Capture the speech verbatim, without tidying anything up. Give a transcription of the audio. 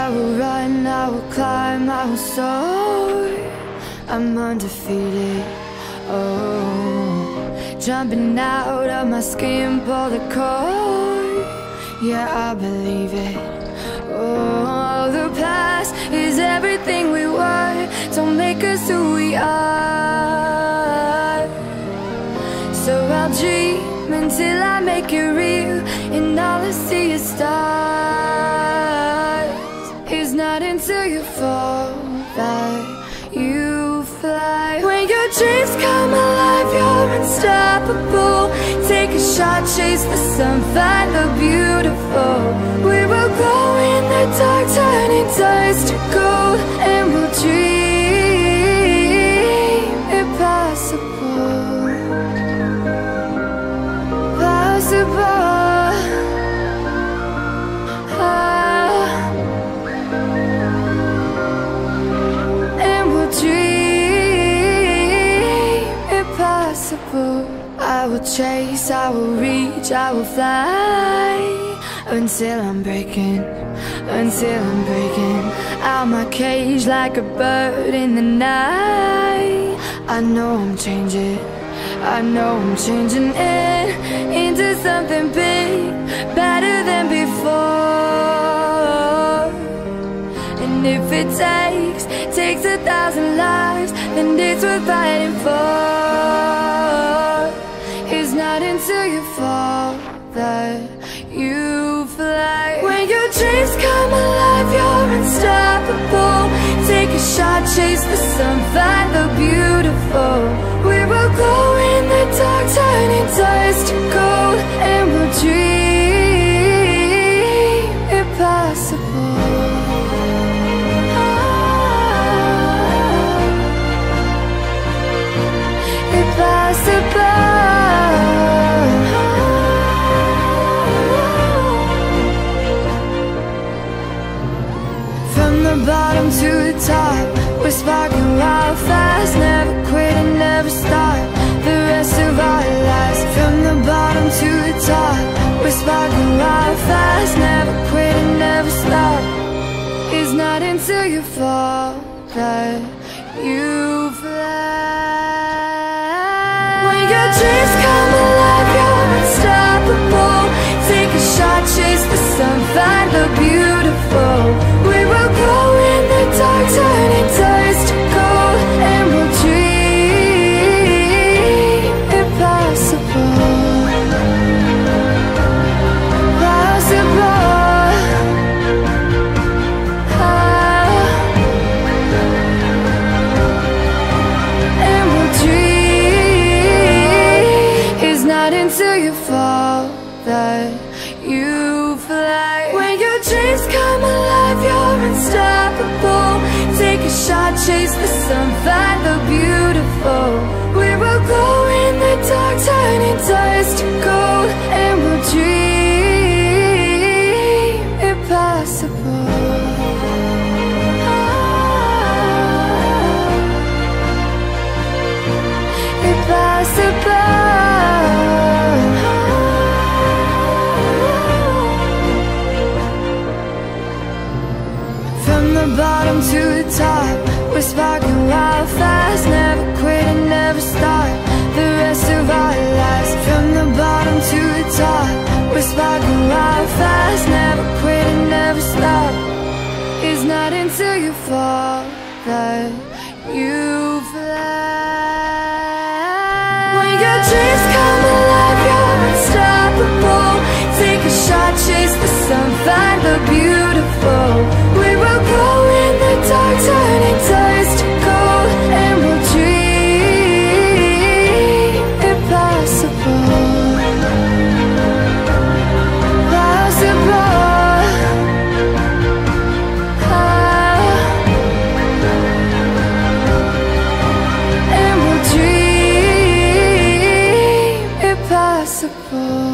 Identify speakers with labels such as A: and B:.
A: will run, I will climb, I will soar. I'm undefeated, oh. Jumping out of my skin, pull the cord. Yeah, I believe it. Oh, the past is everything we were. Don't make us who we are. So I'll dream until I make it real, and all I see is stars. It's not until you fall that you fly. When your dreams come alive, you're unstoppable. Take a shot, chase the sun, find the beautiful. We will glow in the dark, turning dust to gold, and we'll dream impossible. Possible. I will chase, I will reach, I will fly, until I'm breaking, until I'm breaking out my cage like a bird in the night. I know I'm changing, I know I'm changing it into something big, better than before. And if it takes, takes a thousand lives, then it's worth fighting for. It's not until you fall that you fly. When your dreams come alive, you're unstoppable. Take a shot, chase the sun, find the beautiful. We will glow in the dark, turning dust to gold, and we'll dream impossible. Impossible. From the bottom to the top, we're sparking wild fast. Never quit and never stop the rest of our lives. From the bottom to the top, we're sparking wild fast. Never quit and never stop. It's not until you fall that you fly. When your dreams come alive, you're unstoppable. Take a shot, chase the sun, find the beautiful. We will glow in the dark, turning dust to gold, and we'll dream impossible. Possible. Ah. And we'll dream. It's not until you fall that you fly. When your dreams come alive, you're unstoppable. Take a shot, chase the sun, find the beautiful. We will glow in the dark, turning dust to gold, and we'll dream impossible. Ah. Impossible. From the bottom to the top, we're sparking wild fast. Never quit and never stop the rest of our lives. From the bottom to the top, we're sparking wild fast. Never quit and never stop. It's not until you fall that you fly. When your dreams come alive, you're unstoppable. Take a shot, chase the sun, find the beautiful. We will glow in the dark, turning dust to gold, and we'll dream impossible. Possible. Ah. And we'll dream impossible.